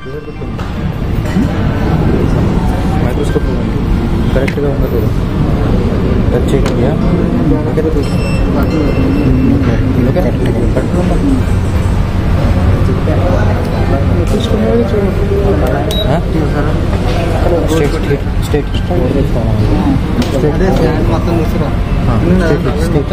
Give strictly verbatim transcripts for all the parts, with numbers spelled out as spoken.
Microscope కరెక్ట్గా ఉండదు. Touch చేయగలిగా state మొత్తం తీసుకురా మొత్తం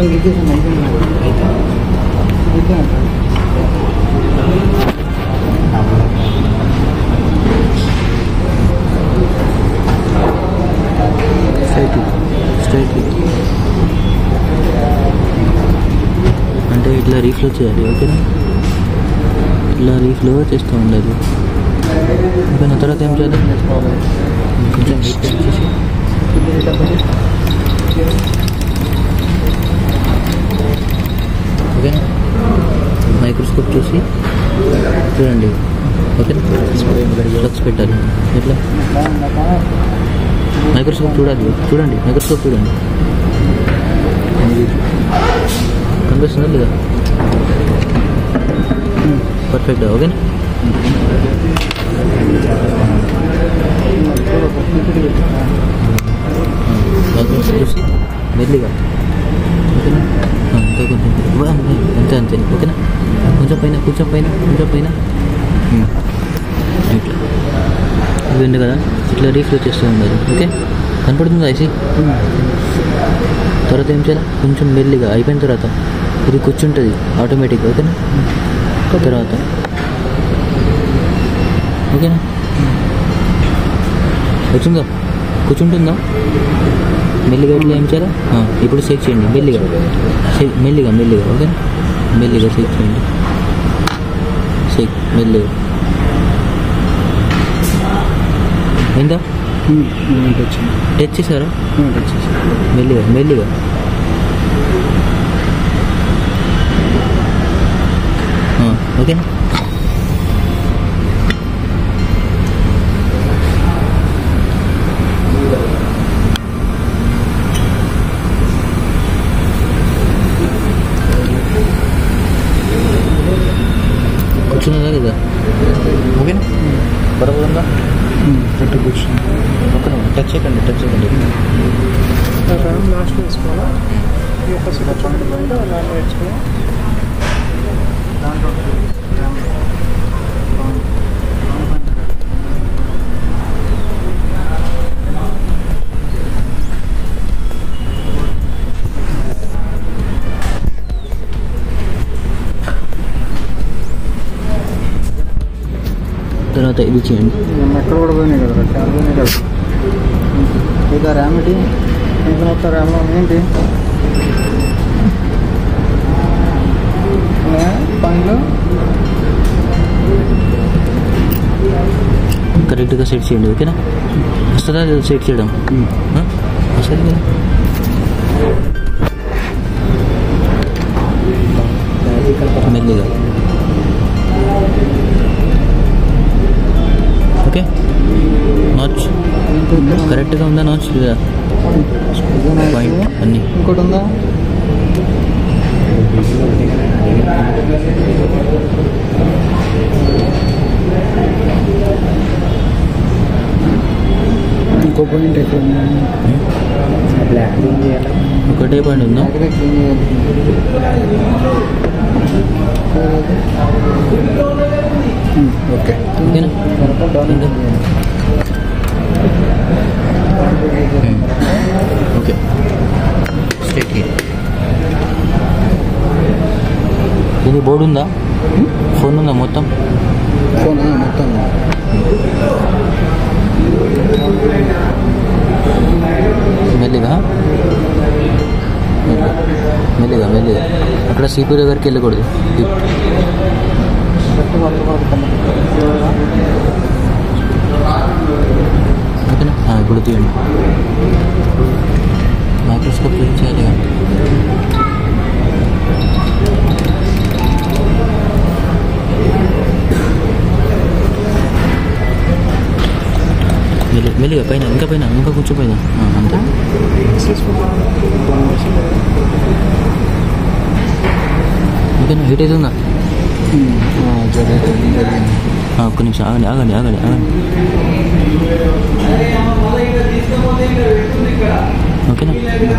స్ట్రైట్ అంటే ఇట్లా రీఫ్లో చేయాలి. ఓకేనా? ఇట్లా రీఫ్లో చేస్తూ ఉండాలి. ఓకేనా? తర్వాత ఏం చేయాలి? కొంచెం హీట్ చేసి ఓకేనా? మైక్రోస్కోప్ చూసి చూడండి. ఓకేనా? డ్రగ్స్ పెట్టాలి. ఎట్లా మైక్రోస్కోప్ చూడాలి. చూడండి మైక్రోస్కోప్ చూడండి. కనిపిస్తుందా లేదా? పర్ఫెక్ట్గా. ఓకేనా? మైక్రోస్కోప్ చూసి మెల్లిగా. ఓకేనా? ఇంకా కొంచెం అంతే అంతే. ఓకేనా? కొంచెం పైన కొంచెం పైన కొంచెం పైన ఇట్లా ఇవ్వండి కదా. ఇట్లా రీఫ్లో చేస్తూ ఉండాలి. ఓకే? కనపడుతుందా ఐసీ? తర్వాత ఏం చేయాలి? కొంచెం మెల్లిగా అయిపోయిన తర్వాత ఇది కూర్చుంటుంది ఆటోమేటిక్గా. ఓకేనా? తర్వాత ఓకేనా? వచ్చిందా? కూర్చుంటుందా? మెల్లిగా ఇట్లా ఏం చేయాలి? ఇప్పుడు షేక్ చేయండి మెల్లిగా. మెల్లిగా మెల్లిగా. ఓకేనా? మెల్లిగా షేక్ చేయండి. షేక్ మెల్లిగా. అయిందా? టచ్ చేశారా? టచ్ చేశారు. మెల్లిగా మెల్లిగా. ఓకేనా? కూర్చున్నదా లేదా? ఓకేనా? బరాబర్ ఉందా? గట్టి కూర్చుంది. ఓకేనా? టచ్ చేయకండి టచ్ చేయకండి. లాస్ట్ వేసుకోవాలా? ఫస్ట్ కూర్చోండి. అలా వేసుకోవాలి. దాంట్లో తర్వాత ఇది చేయండి. ఎక్కడ కూడా పోయినాయి కదా, చాలా పోయినాయి కదా. ఇక ర్యామ్ ఏంటి? ఎంత మొత్తం ర్యామ్ ఏంటి పాయింట్లు కరెక్ట్గా సెట్ చేయండి. ఓకేనా? వస్తుందా సెట్ చేయడం? వస్తుంది కదా. మెల్లిగా. ఓకే? నాచ్ కరెక్ట్గా ఉందా? నాచ్ లేదా? పాయింట్ అన్నీ ఇంకోటి ఉందా? ఇంకో పాయింట్ ఎక్కడ బ్లాక్ క్లీన్ చేయాలి. ఒకటే పాయింట్ ఉందా? క్లీన్ చేయాలి. ఓకే. ఓకేనా? ఓకే. Straight heat. ఇది బోర్డు ఉందా? ఫోన్ ఉందా మొత్తం? ఫోన్ మొత్తం మెల్లిగా మెల్లిగా మెల్లిగా. అక్కడ సిపి దగ్గరికి వెళ్ళకూడదు. ఓకేనా? ఇప్పుడు తీయండి. మైక్రోస్కోప్ యూజ్ చేయాలి. మెల్లిగా పైన ఇంకా పైన ఇంకా కొంచెం పైన అంతే. ఓకేనా? హీట్ అవుతుందా? ఒక్క నిమిషం ఆగండి ఆగండి ఆగండి ఆగండి ఓకేనా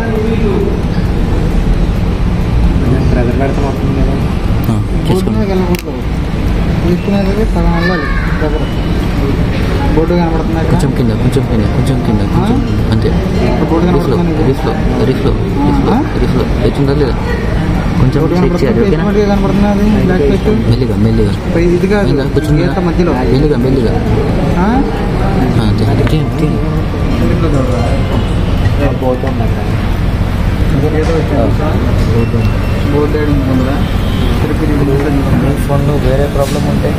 ప్రెజర్ పెడతాం అవుతుంది కదా చేసుకోండి తీసుకునేది సగం వెళ్ళాలి ప్రెజర్ బోర్డు కనపడుతుంది కొంచెం కింద కొంచెం కింద కొంచెం కింద కొంచెం అంతే బోర్డు రిఫ్లో కనపడుతుంది రిఫ్లో రిఫ్లో రిఫ్లో రిఫ్లో అవుతుందా లేదా కొంచెం చెక్ చేయాలి ఓకేనా కనపడుతుంది బ్లాక్ పేస్ట్ మెల్లిగా మెల్లిగా ఇది కాదు కూర్చుని గీత మధ్యలో మెల్లిగా మెల్లిగా అంతే అది తీయండి తీయండి బోర్డు ఉంటుందా ఫోన్లో వేరే ప్రాబ్లం ఉంటే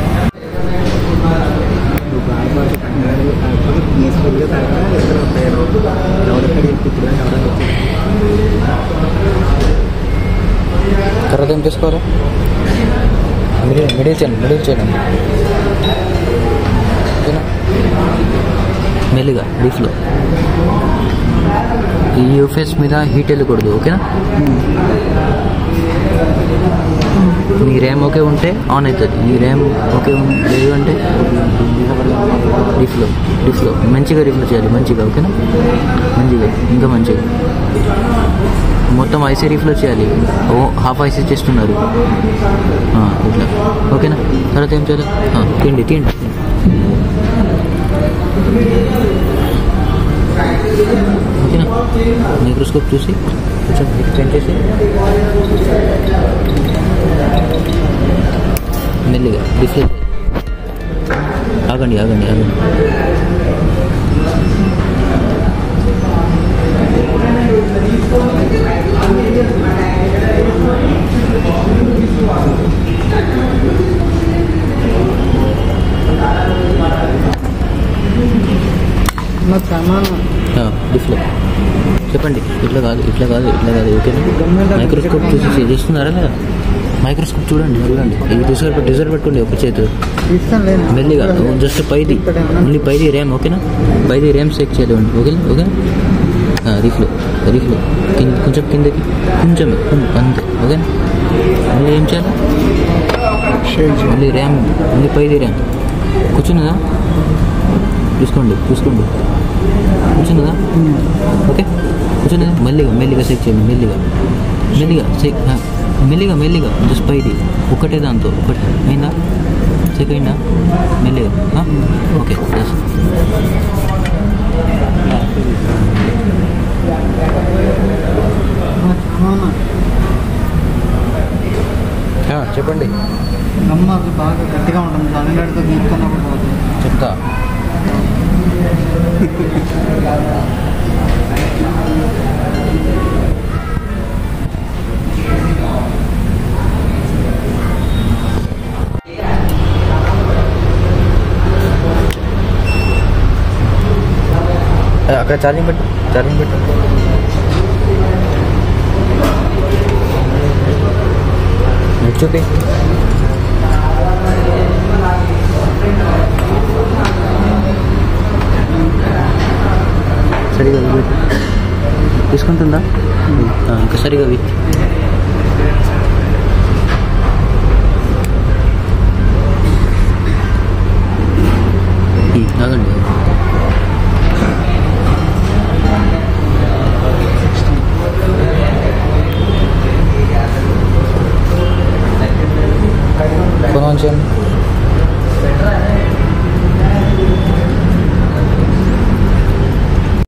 తర్వాత ఏం తీసుకోవాలి మిడిల్ మిడిల్ చేయండి మిడిల్ చేయండి ఓకేనా మెల్లిగా డీఫ్లో ఈ యూఫేస్ మీద హీట్ వెళ్ళకూడదు ఓకేనా నీ ర్యామ్ ఓకే ఉంటే ఆన్ అవుతుంది నీ ర్యామ్ ఓకే లేదు అంటే రిఫ్లో రిఫ్లో మంచిగా రిఫ్లో చేయాలి మంచిగా ఓకేనా మంచిగా ఇంకా మంచిగా మొత్తం ఐసీ రిఫ్లో చేయాలి ఓ హాఫ్ ఐసీ చేస్తున్నారు ఇట్లా ఓకేనా తర్వాత ఏం చేయాలి తిండి తిండి ఓకేనా మైక్రోస్కోప్ చూసి కొంచెం ఎక్స్టెండ్ చేసి మెల్లిగా డిస్ప్లే ఆగండి ఆగండి ఆగండి డిస్ప్లే చెప్పండి ఇట్లా కాదు ఇట్లా కాదు ఇట్లా కాదు ఓకేనా మైక్రోస్కోప్ చూసి చేస్తున్నారా లేదా మైక్రోస్కోప్ చూడండి చూడండి ఇది డిజైర్ డిజైర్ పెట్టుకోండి ఒక చేతి మెల్లిగా జస్ట్ పైది ఓన్లీ పైది ర్యామ్ ఓకేనా పైది ర్యామ్ చెక్ చేయాలి ఓకేనా ఓకేనా రీఫ్లో రీఫ్లో కింద కొంచెం కిందకి కొంచెం అంతే ఓకేనా మళ్ళీ ఏం చేయాలి మళ్ళీ ర్యామ్ మళ్ళీ పైది ర్యామ్ కూర్చున్నదా చూసుకోండి చూసుకోండి కూర్చున్నదా ఓకే కూర్చున్నదా మెల్లిగా మెల్లిగా చెక్ చేయండి మెల్లిగా మెల్లిగా చెక్ మెల్లిగా మెల్లిగా జస్ట్ పైది ఒకటే దాంతో ఒకటి అయిందా చెక్ అయిందా మెల్లిగా ఓకే జస్ట్ చెప్పండి నమ్మ బాగా గట్టిగా ఉంటుంది తమిళనాడుతో గీస్తున్నప్పుడు చెప్తా అక్కడ ఛార్జింగ్ పెట్టు ఛార్జింగ్ పెట్టు నెట్ చూపి సరిగా తీసుకుంటుందా ఇంకా సరిగా వి ఆగండి ఫోన్ ఆన్ చేయండి